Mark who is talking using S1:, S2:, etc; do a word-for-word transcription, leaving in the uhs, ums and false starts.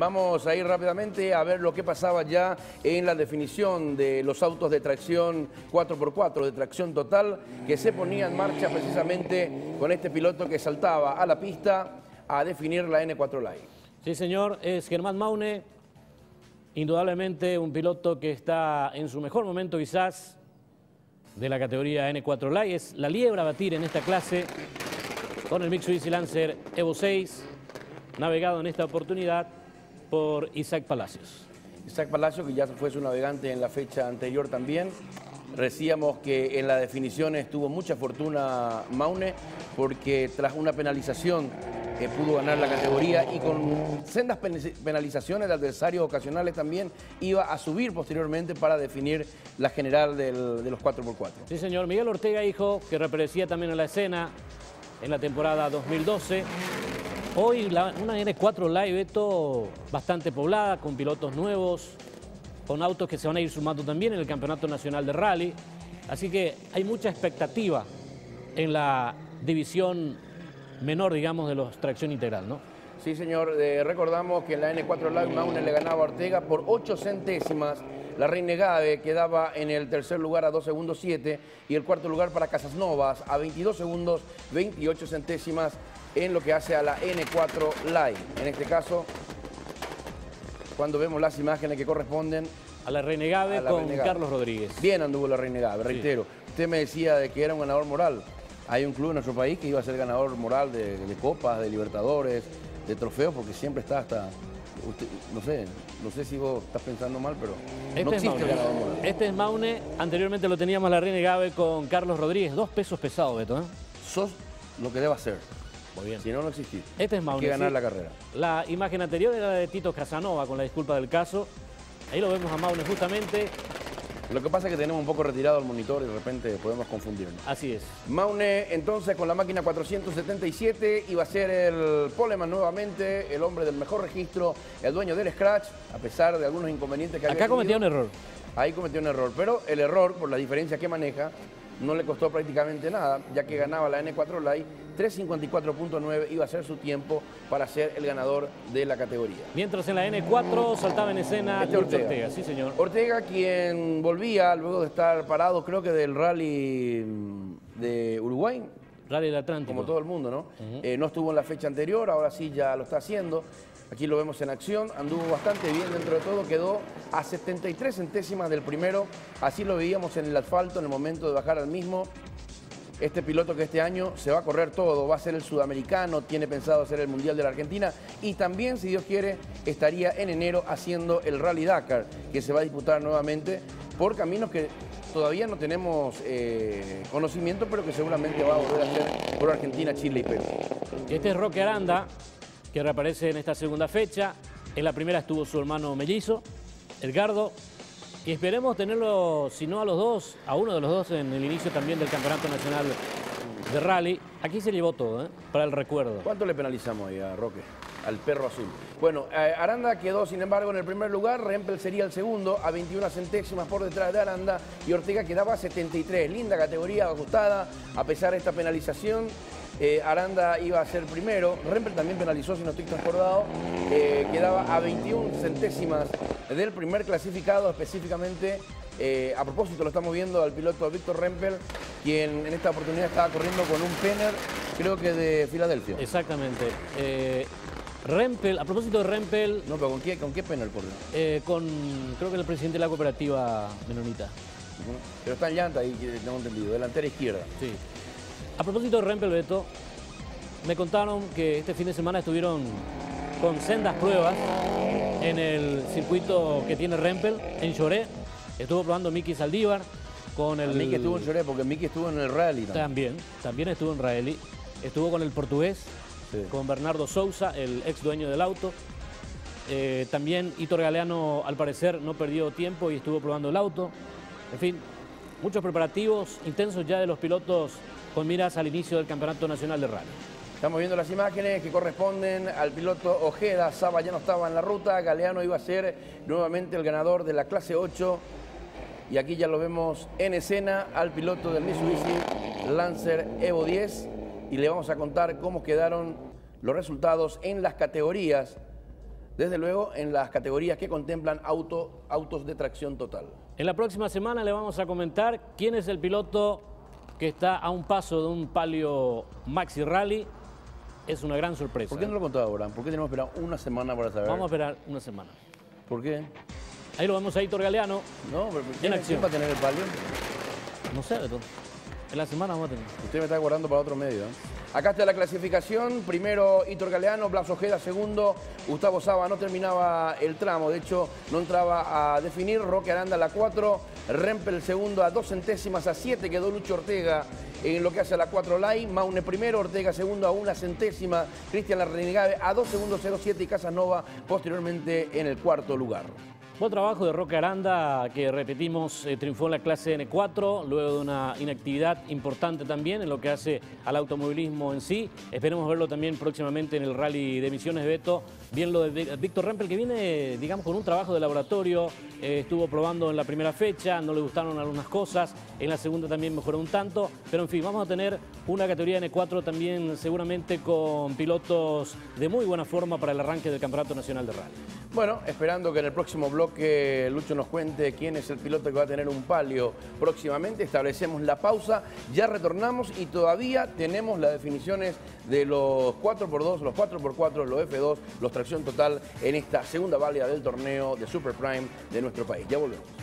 S1: Vamos a ir rápidamente a ver lo que pasaba ya en la definición de los autos de tracción cuatro por cuatro, de tracción total, que se ponía en marcha precisamente con este piloto que saltaba a la pista a definir la N cuatro Live.
S2: Sí, señor, es Germán Maune, indudablemente un piloto que está en su mejor momento quizás de la categoría N cuatro Live. Es la liebre a batir en esta clase con el Mitsubishi Lancer Evo seis, navegado en esta oportunidad por Isaac Palacios.
S1: Isaac Palacios, que ya fue su navegante en la fecha anterior también. Decíamos que en la definición tuvo mucha fortuna Maune, porque tras una penalización eh, pudo ganar la categoría y con sendas penalizaciones de adversarios ocasionales también iba a subir posteriormente para definir la general del, de los cuatro por cuatro.
S2: Sí, señor. Miguel Ortega, hijo, que reaparecía también en la escena en la temporada dos mil doce. Hoy la, una N cuatro Live, Beto, bastante poblada, con pilotos nuevos, con autos que se van a ir sumando también en el Campeonato Nacional de Rally. Así que hay mucha expectativa en la división menor, digamos, de los tracción integral, ¿no?
S1: Sí, señor. Eh, recordamos que en la N cuatro Live Maune le ganaba a Ortega por ocho centésimas. La Reinegade quedaba en el tercer lugar a dos segundos siete y el cuarto lugar para Casas Novas a veintidós segundos veintiocho centésimas en lo que hace a la N cuatro Live. En este caso, cuando vemos las imágenes que corresponden
S2: a la Reinegade
S1: a la
S2: con
S1: Reinegade.
S2: Carlos Rodríguez.
S1: Bien anduvo la Reinegade, reitero. Sí. Usted me decía de que era un ganador moral. Hay un club en nuestro país que iba a ser ganador moral de, de copas, de Libertadores, de trofeos, porque siempre está hasta... Usted, no sé, no sé si vos estás pensando mal, pero
S2: este
S1: no existe
S2: es Maune.
S1: ganador moral.
S2: Este es Maune, anteriormente lo teníamos a la Reinegade con Carlos Rodríguez, dos pesos pesados, Beto, ¿eh?
S1: Sos lo que deba ser.
S2: Muy bien.
S1: Si no, no existís.
S2: Este es Maune.
S1: Hay que ganar
S2: sí.
S1: la carrera.
S2: La imagen anterior era de Tito Casanova, con la disculpa del caso. Ahí lo vemos a Maune justamente.
S1: Lo que pasa es que tenemos un poco retirado el monitor y de repente podemos confundirnos.
S2: Así es.
S1: Maune, entonces, con la máquina cuatrocientos setenta y siete, iba a ser el poleman nuevamente, el hombre del mejor registro, el dueño del Scratch, a pesar de algunos inconvenientes que había
S2: Acá
S1: tenido.
S2: cometió un error.
S1: Ahí cometió un error, pero el error, por la diferencia que maneja, no le costó prácticamente nada, ya que ganaba la N cuatro Live, tres cincuenta y cuatro punto nueve iba a ser su tiempo para ser el ganador de la categoría.
S2: Mientras en la N cuatro saltaba en escena
S1: Este
S2: Ortega.
S1: Ortega.
S2: Sí, señor.
S1: Ortega, quien volvía luego de estar parado, creo que del rally de Uruguay.
S2: Rally del Atlántico.
S1: Como todo el mundo, ¿no?
S2: Uh-huh.
S1: eh, no estuvo en la fecha anterior, ahora sí ya lo está haciendo. Aquí lo vemos en acción, anduvo bastante bien dentro de todo, quedó a setenta y tres centésimas del primero. Así lo veíamos en el asfalto en el momento de bajar al mismo. Este piloto que este año se va a correr todo, va a ser el sudamericano, tiene pensado hacer el Mundial de la Argentina y también, si Dios quiere, estaría en enero haciendo el Rally Dakar, que se va a disputar nuevamente por caminos que todavía no tenemos eh, conocimiento, pero que seguramente va a volver a hacer por Argentina, Chile y Perú.
S2: Este es Roque Aranda, que reaparece en esta segunda fecha. En la primera estuvo su hermano mellizo, Edgardo, y esperemos tenerlo, si no a los dos, a uno de los dos en el inicio también del Campeonato Nacional de Rally. Aquí se llevó todo, ¿eh? Para el recuerdo.
S1: ¿Cuánto le penalizamos ahí a Roque, al perro azul? Bueno, eh, Aranda quedó, sin embargo, en el primer lugar. Rempel sería el segundo, a veintiuna centésimas por detrás de Aranda. Y Ortega quedaba a setenta y tres. Linda categoría, ajustada, a pesar de esta penalización. Eh, Aranda iba a ser primero, Rempel también penalizó, si no estoy transbordado, eh, quedaba a veintiuna centésimas del primer clasificado, específicamente, eh, a propósito lo estamos viendo al piloto Víctor Rempel, quien en esta oportunidad estaba corriendo con un Penner, creo que de Filadelfia.
S2: Exactamente. Eh, Rempel, a propósito de Rempel...
S1: No, pero ¿con qué, con qué Penner corrió?
S2: Eh, con, creo que el presidente de la cooperativa menonita.
S1: Uh-huh. Pero está en llanta ahí, tengo entendido, delantera izquierda.
S2: Sí. A propósito de Rempel, Beto, me contaron que este fin de semana estuvieron con sendas pruebas en el circuito que tiene Rempel, en Lloré. Estuvo probando Miki Saldívar con el...
S1: Miki estuvo en Lloré, porque Miki estuvo en el rally también.
S2: También, también estuvo en rally. Estuvo con el portugués, sí. Con Bernardo Sousa, el ex dueño del auto. Eh, también Hitor Galeano, al parecer, no perdió tiempo y estuvo probando el auto. En fin, muchos preparativos intensos ya de los pilotos con miras al inicio del Campeonato Nacional de Rally.
S1: Estamos viendo las imágenes que corresponden al piloto Ojeda. Saba ya no estaba en la ruta, Galeano iba a ser nuevamente el ganador de la clase ocho. Y aquí ya lo vemos en escena al piloto del Mitsubishi Lancer Evo diez. Y le vamos a contar cómo quedaron los resultados en las categorías desde luego en las categorías que contemplan auto, autos de tracción total.
S2: En la próxima semana le vamos a comentar quién es el piloto que está a un paso de un Palio Maxi Rally. Es una gran sorpresa.
S1: ¿Por qué no lo contaba ahora? ¿Por qué tenemos que esperar una semana para saber?
S2: Vamos a esperar una semana.
S1: ¿Por qué?
S2: Ahí lo vemos a Héctor Galeano.
S1: No, pero
S2: en
S1: ¿quién,
S2: acción.
S1: ¿quién va a tener el palio?
S2: No sé, Beto. En la semana vamos a tener.
S1: Usted me está guardando para otro medio, ¿eh? Acá está la clasificación. Primero Héctor Galeano, Blas Ojeda segundo. Gustavo Saba no terminaba el tramo. De hecho, no entraba a definir. Roque Aranda a la cuatro. Rempel segundo a dos centésimas. A siete quedó Lucho Ortega en lo que hace a la cuatro Lai. Maune primero, Ortega segundo a una centésima. Cristian Larrenigave a dos segundos cero siete y Casanova posteriormente en el cuarto lugar.
S2: Buen trabajo de Roque Aranda, que repetimos, eh, triunfó en la clase N cuatro, luego de una inactividad importante también en lo que hace al automovilismo en sí. Esperemos verlo también próximamente en el Rally de Misiones, Beto. Bien lo de Víctor Rempel, que viene, digamos, con un trabajo de laboratorio. Eh, estuvo probando en la primera fecha, no le gustaron algunas cosas. En la segunda también mejoró un tanto. Pero, en fin, vamos a tener una categoría N cuatro también seguramente con pilotos de muy buena forma para el arranque del Campeonato Nacional de Rally.
S1: Bueno, esperando que en el próximo bloque Lucho nos cuente quién es el piloto que va a tener un palio próximamente. Establecemos la pausa, ya retornamos y todavía tenemos las definiciones de los cuatro por dos, los cuatro por cuatro, los F dos, los tracción total en esta segunda válida del torneo de Super Prime de nuestro país. Ya volvemos.